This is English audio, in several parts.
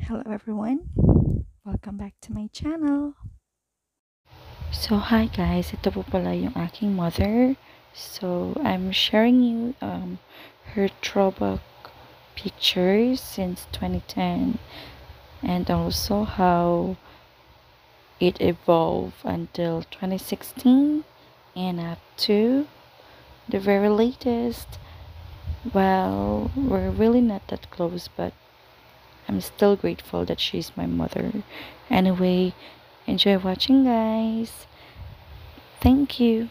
Hello everyone, welcome back to my channel. So hi guys, ito po pala yung aking mother. So I'm sharing you her throwback pictures since 2010 and also how it evolved until 2016 and up to the very latest. Well, we're really not that close, but I'm still grateful that she's my mother. Anyway, enjoy watching, guys. Thank you.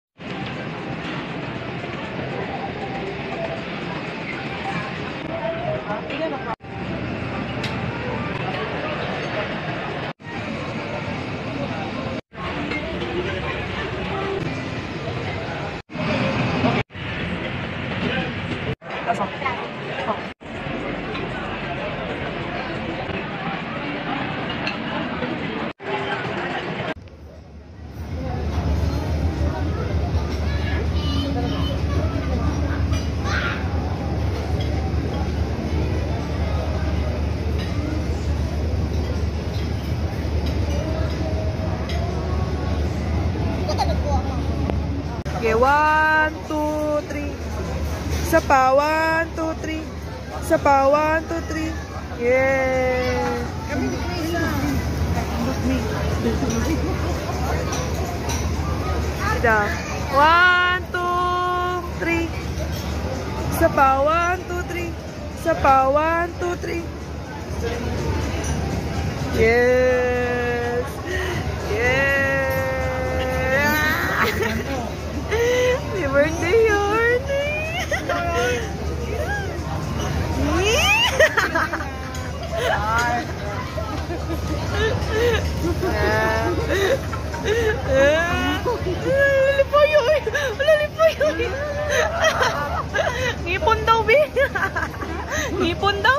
Okay, 1, 2, 3. Isa pa, 1, 2, 3. Isa pa, 1, 2, 3. Yeah. Kami di na isa. Ida. 1, 2, 3. Isa pa, 1, 2, 3. Isa pa, 1, 2, 3. Yes. Yes. Happy birthday, Yornie! Lipoy! Wala lipoy! Ngipon daw, Bi! Ngipon daw?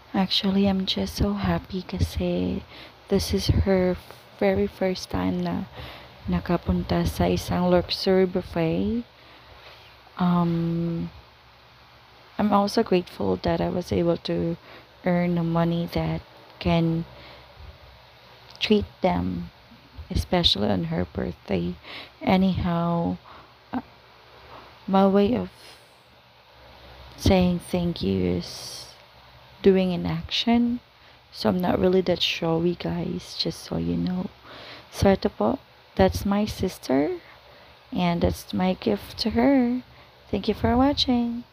Actually, I'm just so happy kasi this is her very first time na nakapunta sa isang luxury buffet. Um, I'm also grateful that I was able to earn the money that can treat them, especially on her birthday. Anyhow, uh, my way of saying thank you is doing an action. So I'm not really that showy, guys, just so you know. So ito po, that's my sister, and that's my gift to her. Thank you for watching.